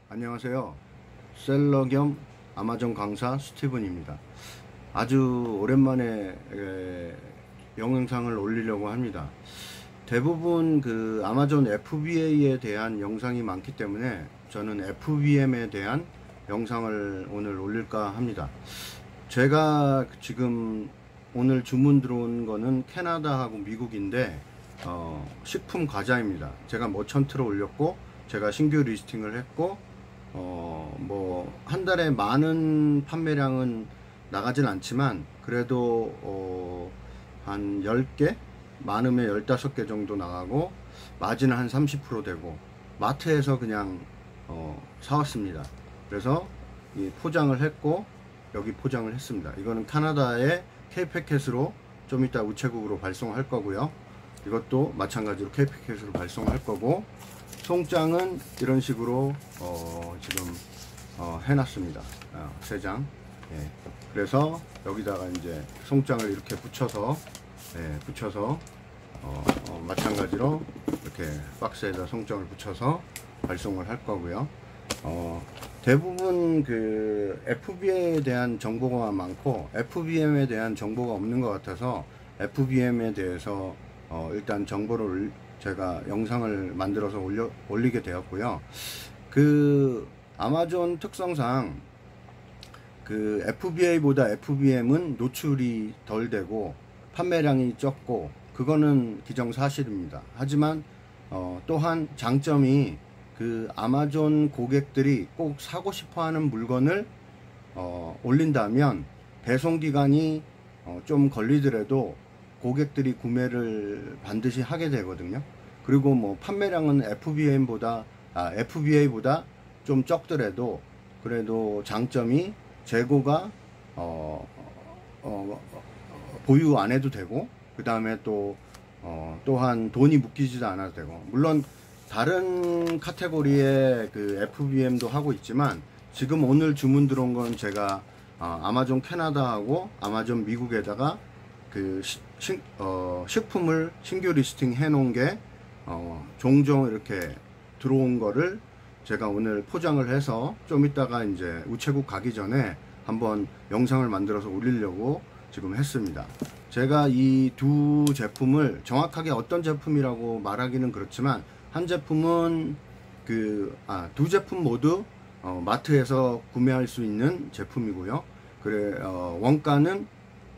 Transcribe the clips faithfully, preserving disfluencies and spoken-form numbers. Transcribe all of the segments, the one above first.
안녕하세요. 셀러 겸 아마존 강사 스티븐입니다. 아주 오랜만에 에, 영상을 올리려고 합니다. 대부분 그 아마존 에프비에이에 대한 영상이 많기 때문에 저는 에프비엠에 대한 영상을 오늘 올릴까 합니다. 제가 지금 오늘 주문 들어온 거는 캐나다하고 미국인데 어, 식품 과자입니다. 제가 머천트로 올렸고 제가 신규 리스팅을 했고 어, 뭐, 한 달에 많은 판매량은 나가진 않지만, 그래도, 어, 한 열 개? 많으면 열다섯 개 정도 나가고, 마진은 한 삼십 퍼센트 되고, 마트에서 그냥, 어, 사왔습니다. 그래서, 이 포장을 했고, 여기 포장을 했습니다. 이거는 캐나다의 K패켓으로 좀 이따 우체국으로 발송할 거고요. 이것도 마찬가지로 K패켓으로 발송할 거고, 송장은 이런 식으로 어, 지금 어, 해놨습니다. 어, 세 장. 예. 그래서 여기다가 이제 송장을 이렇게 붙여서 예, 붙여서 어, 어, 마찬가지로 이렇게 박스에다 송장을 붙여서 발송을 할 거고요. 어, 대부분 그 에프비에이에 대한 정보가 많고 에프비엠에 대한 정보가 없는 것 같아서 에프비엠에 대해서 어, 일단 정보를 제가 영상을 만들어서 올려, 올리게 되었고요. 그 아마존 특성상 그 에프비에이보다 에프비엠은 노출이 덜 되고 판매량이 적고 그거는 기정사실입니다. 하지만 어, 또한 장점이 그 아마존 고객들이 꼭 사고 싶어 하는 물건을 어, 올린다면 배송기간이 어, 좀 걸리더라도 고객들이 구매를 반드시 하게 되거든요. 그리고 뭐 판매량은 에프비엠보다 아, 에프비에이보다 좀 적더라도 그래도 장점이 재고가 어, 어, 보유 안 해도 되고 그 다음에 또 어, 또한 돈이 묶이지도 않아도 되고 물론 다른 카테고리의 그 에프비엠도 하고 있지만 지금 오늘 주문 들어온 건 제가 어, 아마존 캐나다하고 아마존 미국에다가 그 시, 시, 어, 식품을 신규 리스팅 해 놓은 게 어, 종종 이렇게 들어온 거를 제가 오늘 포장을 해서 좀 이따가 이제 우체국 가기 전에 한번 영상을 만들어서 올리려고 지금 했습니다. 제가 이 두 제품을 정확하게 어떤 제품이라고 말하기는 그렇지만 한 제품은 그, 아, 두 제품 모두 어, 마트에서 구매할 수 있는 제품이고요. 그래, 어, 원가는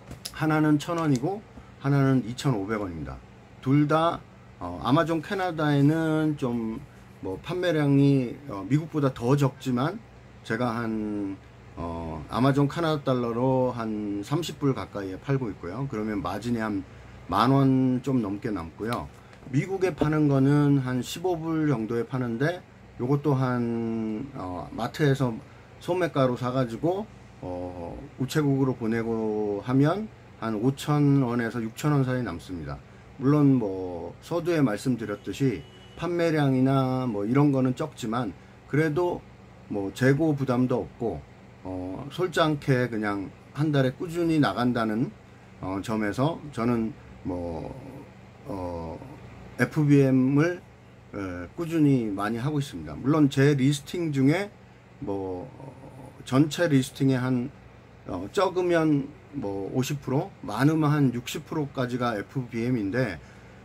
하나는 천 원이고 하나는 이천오백 원입니다. 둘 다 어, 아마존 캐나다에는 좀 뭐 판매량이 어, 미국보다 더 적지만 제가 한 어, 아마존 캐나다 달러로 한 삼십 불 가까이에 팔고 있고요. 그러면 마진이 한 만 원 좀 넘게 남고요. 미국에 파는 거는 한 십오 불 정도에 파는데 요것도 한 어, 마트에서 소매가로 사가지고 어, 우체국으로 보내고 하면 한 오천 원에서 육천 원 사이 남습니다. 물론 뭐 서두에 말씀드렸듯이 판매량이나 뭐 이런 거는 적지만 그래도 뭐 재고 부담도 없고 어, 솔직하게 그냥 한 달에 꾸준히 나간다는 어, 점에서 저는 뭐 어, 에프비엠을 에, 꾸준히 많이 하고 있습니다. 물론 제 리스팅 중에 뭐 어, 전체 리스팅에 한 어, 적으면 뭐 오십 퍼센트 많으면 한 육십 퍼센트까지가 에프비엠인데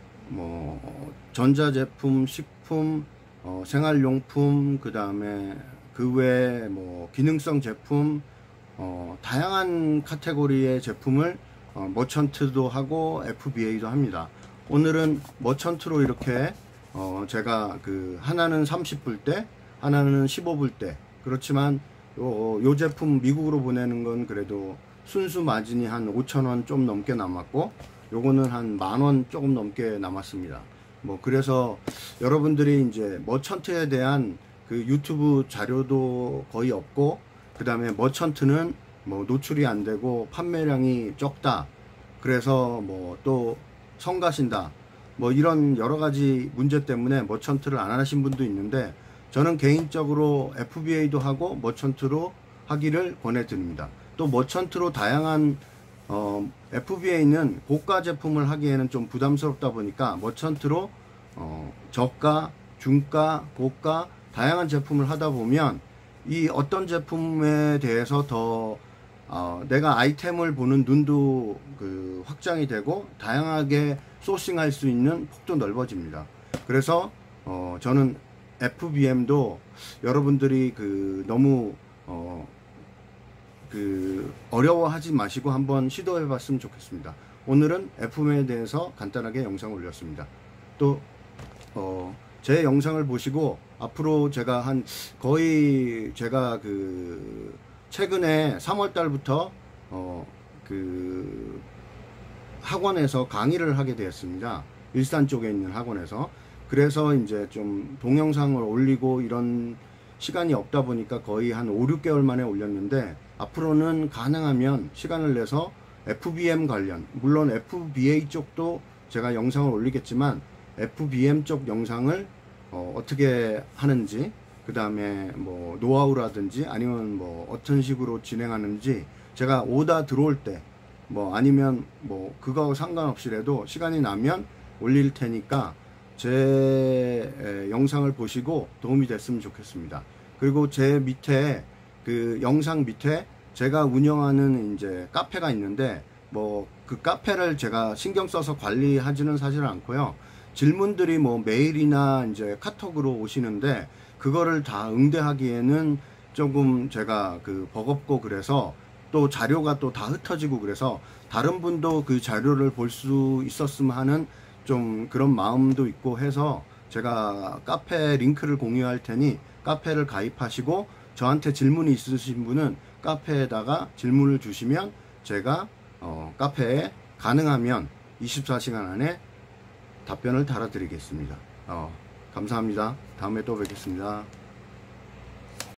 뭐 전자제품, 식품, 어, 생활용품 그 다음에 그 외에 뭐 기능성 제품 어, 다양한 카테고리의 제품을 어, 머천트도 하고 에프비에이도 합니다. 오늘은 머천트로 이렇게 어, 제가 그 하나는 삼십 불대 하나는 십오 불대 그렇지만 요, 요 제품 미국으로 보내는 건 그래도 순수 마진이 한 오천 원 좀 넘게 남았고 요거는 한 만 원 조금 넘게 남았습니다. 뭐 그래서 여러분들이 이제 머천트에 대한 그 유튜브 자료도 거의 없고 그 다음에 머천트는 뭐 노출이 안 되고 판매량이 적다 그래서 뭐 또 성가신다 뭐 이런 여러 가지 문제 때문에 머천트를 안 하신 분도 있는데 저는 개인적으로 에프비에이도 하고 머천트로 하기를 권해드립니다. 또 머천트로 다양한 어, 에프비에이는 고가 제품을 하기에는 좀 부담스럽다 보니까 머천트로 어, 저가, 중가, 고가 다양한 제품을 하다 보면 이 어떤 제품에 대해서 더 어, 내가 아이템을 보는 눈도 그 확장이 되고 다양하게 소싱할 수 있는 폭도 넓어집니다. 그래서 어, 저는 에프비엠도 여러분들이 그 너무 어, 그 어려워하지 마시고 한번 시도해 봤으면 좋겠습니다. 오늘은 에프비엠에 대해서 간단하게 영상을 올렸습니다. 또 어, 제 영상을 보시고 앞으로 제가 한 거의 제가 그 최근에 삼월 달부터 어, 그 학원에서 강의를 하게 되었습니다. 일산 쪽에 있는 학원에서. 그래서 이제 좀 동영상을 올리고 이런 시간이 없다 보니까 거의 한 오, 육 개월 만에 올렸는데, 앞으로는 가능하면 시간을 내서 에프비엠 관련, 물론 에프비에이 쪽도 제가 영상을 올리겠지만 에프비엠 쪽 영상을 어, 어떻게 하는지, 그 다음에 뭐 노하우라든지 아니면 뭐 어떤 식으로 진행하는지 제가 오다 들어올 때 뭐 아니면 뭐 그거하고 상관없이라도 시간이 나면 올릴 테니까 제 에, 영상을 보시고 도움이 됐으면 좋겠습니다. 그리고 제 밑에 그 영상 밑에 제가 운영하는 이제 카페가 있는데, 뭐 그 카페를 제가 신경 써서 관리하지는 사실 않고요. 질문들이 뭐 메일이나 이제 카톡으로 오시는데 그거를 다 응대하기에는 조금 제가 그 버겁고, 그래서 또 자료가 또 다 흩어지고, 그래서 다른 분도 그 자료를 볼 수 있었으면 하는 좀 그런 마음도 있고 해서 제가 카페 링크를 공유할 테니 카페를 가입하시고 저한테 질문이 있으신 분은 카페에다가 질문을 주시면 제가 어, 카페에 가능하면 이십사 시간 안에 답변을 달아드리겠습니다. 어, 감사합니다. 다음에 또 뵙겠습니다.